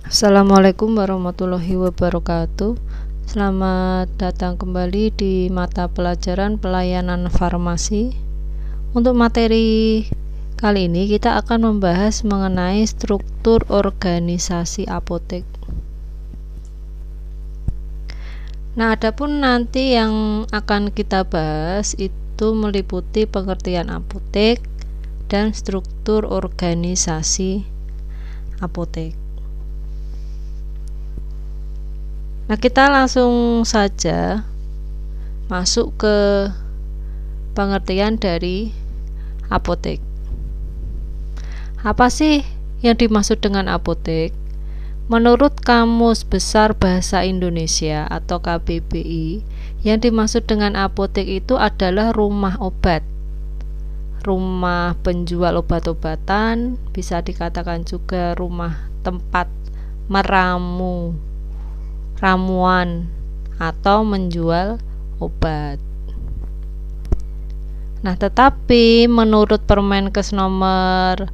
Assalamualaikum warahmatullahi wabarakatuh. Selamat datang kembali di mata pelajaran pelayanan farmasi. Untuk materi kali ini kita akan membahas mengenai struktur organisasi apotek. Nah, adapun nanti yang akan kita bahas itu meliputi pengertian apotek dan struktur organisasi apotek. Nah, kita langsung saja masuk ke pengertian dari apotek. Apa sih yang dimaksud dengan apotek? Menurut Kamus Besar Bahasa Indonesia atau KBBI, yang dimaksud dengan apotek itu adalah rumah obat, rumah penjual obat-obatan, bisa dikatakan juga rumah tempat ramuan atau menjual obat. Nah, tetapi menurut Permenkes nomor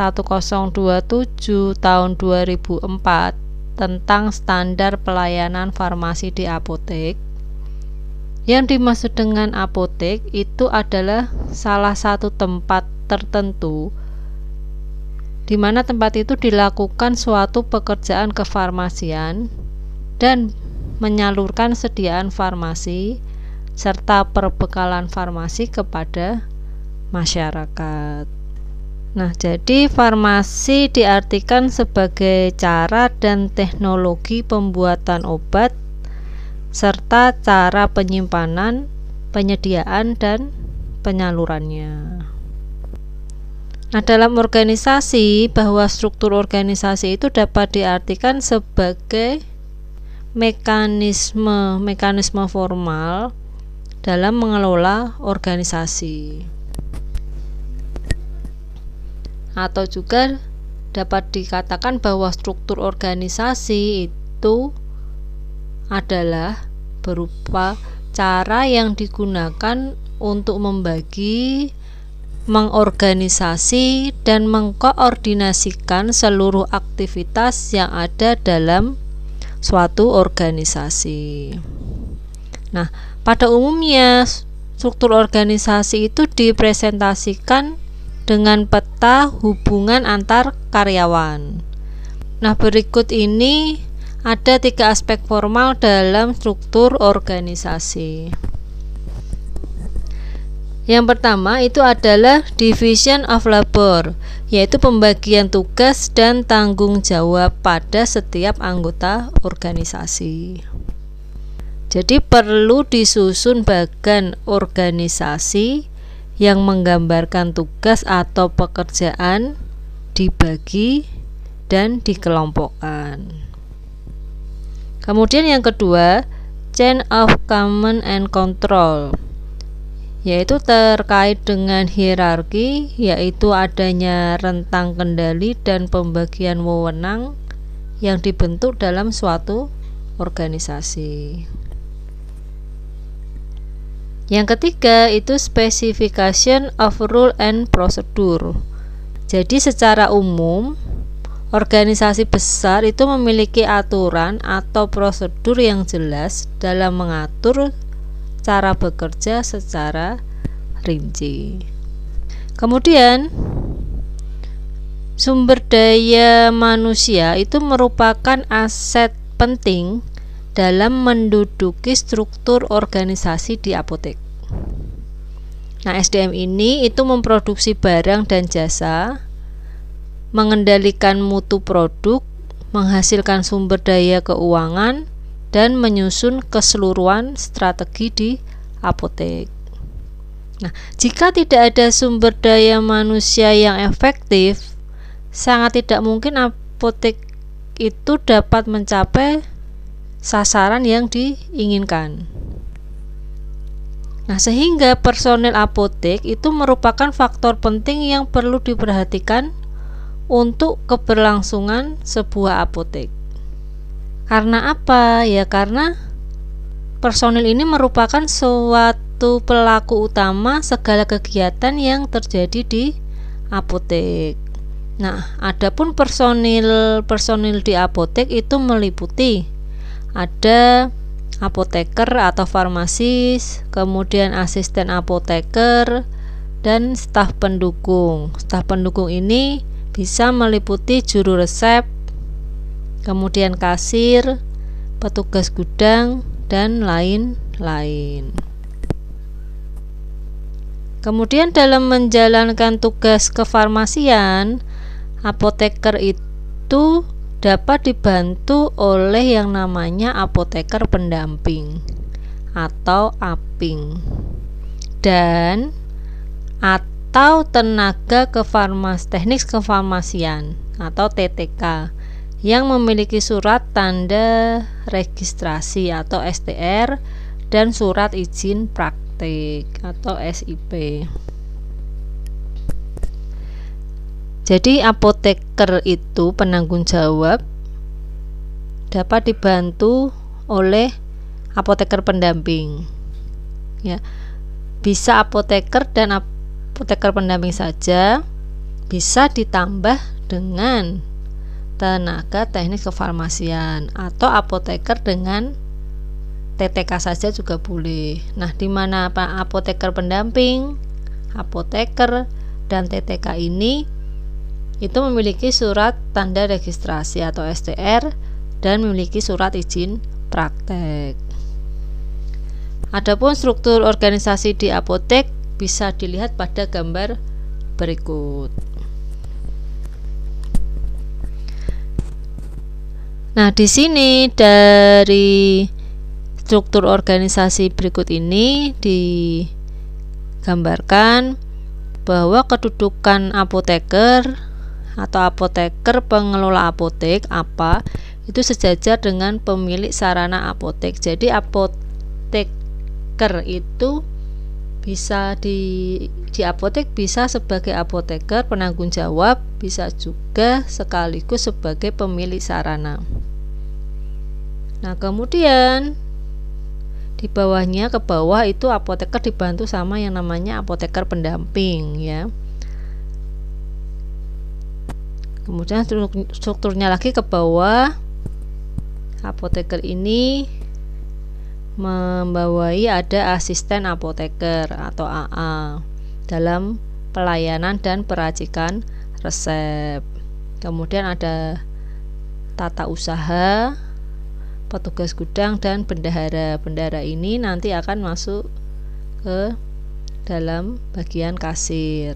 1027 tahun 2004 tentang standar pelayanan farmasi di apotek, yang dimaksud dengan apotek itu adalah salah satu tempat tertentu di mana tempat itu dilakukan suatu pekerjaan kefarmasian dan menyalurkan sediaan farmasi serta perbekalan farmasi kepada masyarakat. Nah, jadi farmasi diartikan sebagai cara dan teknologi pembuatan obat serta cara penyimpanan, penyediaan, dan penyalurannya. Nah, dalam organisasi, bahwa struktur organisasi itu dapat diartikan sebagai mekanisme formal dalam mengelola organisasi, atau juga dapat dikatakan bahwa struktur organisasi itu adalah berupa cara yang digunakan untuk membagi, mengorganisasi, dan mengkoordinasikan seluruh aktivitas yang ada dalam suatu organisasi. Nah, pada umumnya struktur organisasi itu dipresentasikan dengan peta hubungan antar karyawan. Nah, berikut ini ada 3 aspek formal dalam struktur organisasi. Yang pertama itu adalah division of labor, yaitu pembagian tugas dan tanggung jawab pada setiap anggota organisasi. Jadi perlu disusun bagan organisasi yang menggambarkan tugas atau pekerjaan dibagi dan dikelompokkan. Kemudian yang kedua, chain of command and control, yaitu terkait dengan hierarki, yaitu adanya rentang kendali dan pembagian wewenang yang dibentuk dalam suatu organisasi. Yang ketiga itu specification of rule and procedure. Jadi secara umum organisasi besar itu memiliki aturan atau prosedur yang jelas dalam mengatur cara bekerja secara rinci. Kemudian sumber daya manusia itu merupakan aset penting dalam menduduki struktur organisasi di apotek. Nah, SDM ini itu memproduksi barang dan jasa, mengendalikan mutu produk, menghasilkan sumber daya keuangan, dan menyusun keseluruhan strategi di apotek. Nah, jika tidak ada sumber daya manusia yang efektif, sangat tidak mungkin apotek itu dapat mencapai sasaran yang diinginkan. Nah, sehingga personel apotek itu merupakan faktor penting yang perlu diperhatikan untuk keberlangsungan sebuah apotek. Karena apa? Ya karena personil ini merupakan suatu pelaku utama segala kegiatan yang terjadi di apotek. Nah, adapun personil di apotek itu meliputi ada apoteker atau farmasis, kemudian asisten apoteker, dan staf pendukung. Staf pendukung ini bisa meliputi juru resep, kemudian kasir, petugas gudang, dan lain-lain. Kemudian dalam menjalankan tugas kefarmasian, apoteker itu dapat dibantu oleh yang namanya apoteker pendamping atau APING dan atau tenaga teknik kefarmasian atau TTK yang memiliki surat tanda registrasi atau STR dan surat izin praktik atau SIP. Jadi apoteker itu penanggung jawab dapat dibantu oleh apoteker pendamping. Ya. Bisa apoteker dan apoteker pendamping saja, bisa ditambah dengan tenaga teknik kefarmasian atau apoteker dengan TTK saja juga boleh. Nah, di mana apoteker pendamping, apoteker, dan TTK ini itu memiliki surat tanda registrasi atau STR dan memiliki surat izin praktek. Adapun struktur organisasi di apotek bisa dilihat pada gambar berikut. Nah, di sini dari struktur organisasi berikut ini digambarkan bahwa kedudukan apoteker atau apoteker pengelola apotek itu sejajar dengan pemilik sarana apotek. Jadi apoteker itu bisa di apotek bisa sebagai apoteker penanggung jawab, bisa juga sekaligus sebagai pemilik sarana. Nah, kemudian di bawahnya ke bawah itu apoteker dibantu sama yang namanya apoteker pendamping ya. Kemudian strukturnya lagi ke bawah, apoteker ini membawai ada asisten apoteker atau AA dalam pelayanan dan peracikan resep. Kemudian ada tata usaha, petugas gudang, dan bendahara. Bendahara ini nanti akan masuk ke dalam bagian kasir.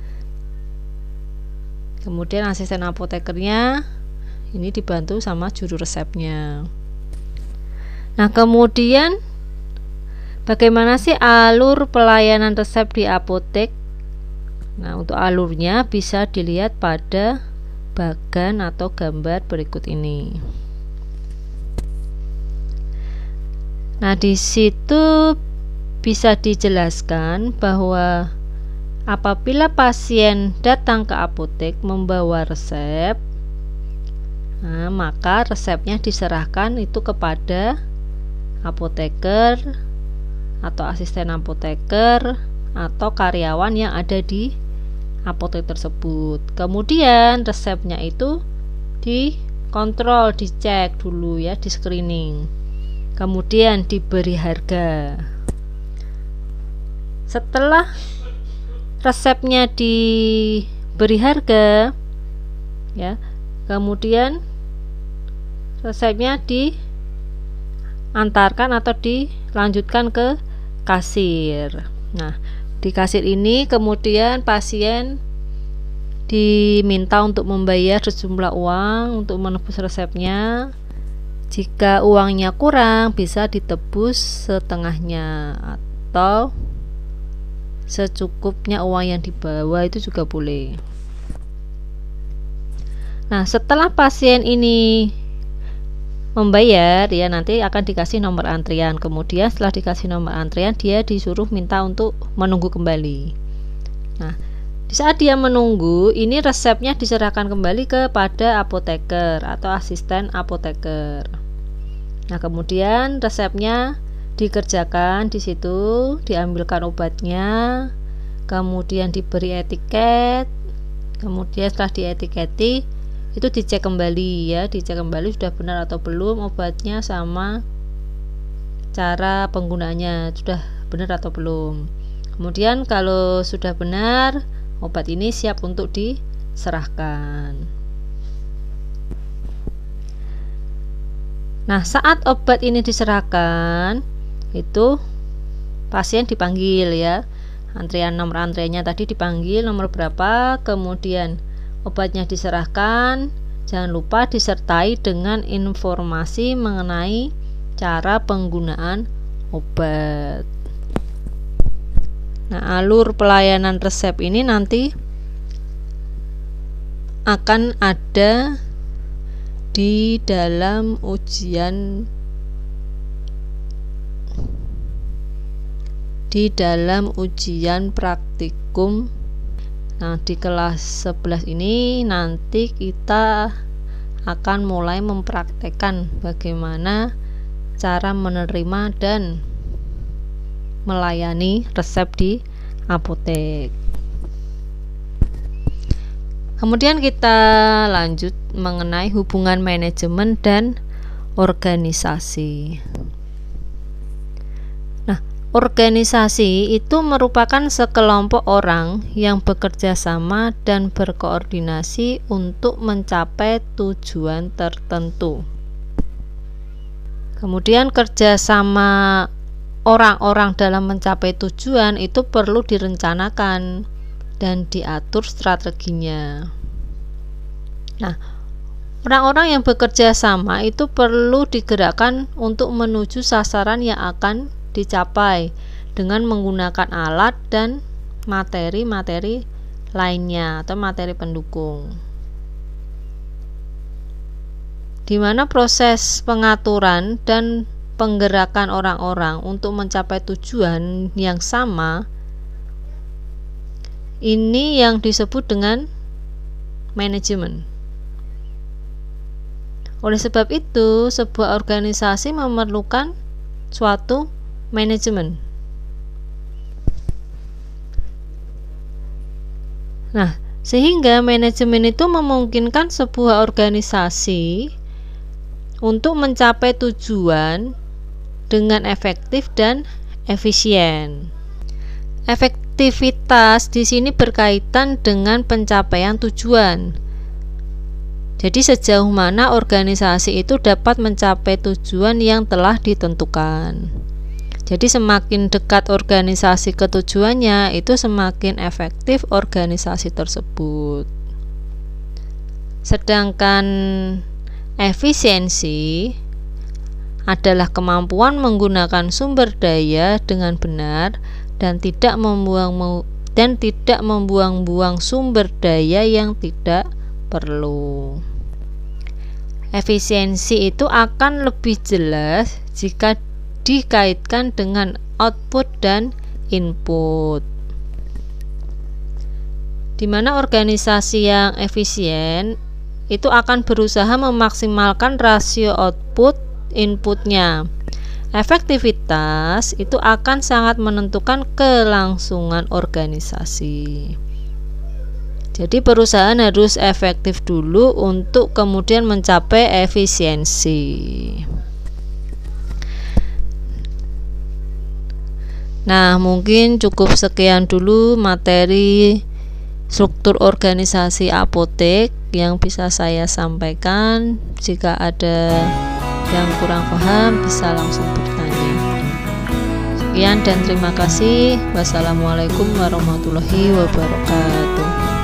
Kemudian asisten apotekernya ini dibantu sama juru resepnya. Nah, kemudian bagaimana sih alur pelayanan resep di apotek? Nah, untuk alurnya bisa dilihat pada bagan atau gambar berikut ini. Nah, di situ bisa dijelaskan bahwa apabila pasien datang ke apotek membawa resep, maka resepnya diserahkan itu kepada apoteker atau asisten apoteker atau karyawan yang ada di apotek tersebut. Kemudian resepnya itu dikontrol, dicek dulu ya, di screening. Kemudian diberi harga. Setelah resepnya diberi harga ya, kemudian resepnya diantarkan atau dilanjutkan ke kasir. Nah, di kasir ini kemudian pasien diminta untuk membayar sejumlah uang untuk menebus resepnya. Jika uangnya kurang, bisa ditebus setengahnya atau secukupnya uang yang dibawa, itu juga boleh. Nah, setelah pasien ini membayar ya, nanti akan dikasih nomor antrian. Kemudian setelah dikasih nomor antrian, dia disuruh minta untuk menunggu kembali. Nah, di saat dia menunggu, ini resepnya diserahkan kembali kepada apoteker atau asisten apoteker. Nah, kemudian resepnya dikerjakan di situ, diambilkan obatnya, kemudian diberi etiket, Kemudian setelah dietiketi itu dicek kembali ya, dicek kembali sudah benar atau belum obatnya sama cara penggunaannya sudah benar atau belum. Kemudian kalau sudah benar, obat ini siap untuk diserahkan. Nah, saat obat ini diserahkan, itu pasien dipanggil ya. Nomor antriannya tadi dipanggil nomor berapa, kemudian obatnya diserahkan. Jangan lupa disertai dengan informasi mengenai cara penggunaan obat. Nah, alur pelayanan resep ini nanti akan ada di dalam ujian praktikum. Nah, di kelas 11 ini nanti kita akan mulai mempraktekkan bagaimana cara menerima dan melayani resep di apotek. Kemudian kita lanjut mengenai hubungan manajemen dan organisasi. Nah, organisasi itu merupakan sekelompok orang yang bekerja sama dan berkoordinasi untuk mencapai tujuan tertentu. Kemudian kerjasama orang-orang dalam mencapai tujuan itu perlu direncanakan dan diatur strateginya. Nah, orang-orang yang bekerja sama itu perlu digerakkan untuk menuju sasaran yang akan dicapai dengan menggunakan alat dan materi-materi lainnya atau materi pendukung. Di mana proses pengaturan dan penggerakan orang-orang untuk mencapai tujuan yang sama ini yang disebut dengan manajemen. Oleh sebab itu, sebuah organisasi memerlukan suatu manajemen. Nah, sehingga manajemen itu memungkinkan sebuah organisasi untuk mencapai tujuan dengan efektif dan efisien. Efektivitas di sini berkaitan dengan pencapaian tujuan. Jadi sejauh mana organisasi itu dapat mencapai tujuan yang telah ditentukan. Jadi semakin dekat organisasi ke tujuannya, itu semakin efektif organisasi tersebut. Sedangkan efisiensi adalah kemampuan menggunakan sumber daya dengan benar dan tidak membuang-buang sumber daya yang tidak perlu. Efisiensi itu akan lebih jelas jika dikaitkan dengan output dan input. Di mana organisasi yang efisien itu akan berusaha memaksimalkan rasio output inputnya. Efektivitas itu akan sangat menentukan kelangsungan organisasi. Jadi perusahaan harus efektif dulu untuk kemudian mencapai efisiensi. Nah, mungkin cukup sekian dulu materi struktur organisasi apotek yang bisa saya sampaikan. Jika ada yang kurang paham bisa langsung bertanya. Sekian dan terima kasih. Wassalamualaikum warahmatullahi wabarakatuh.